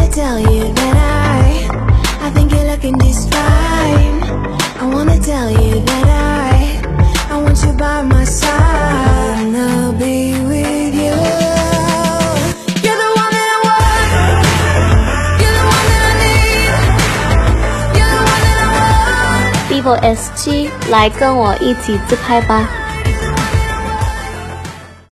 tell you that I think you're looking just fine. I wanna tell you that I want you by my side, and I'll be with you. You're the one that I want. You're the one that I need. You're the one that I want. Vivo S7，来跟我一起自拍吧。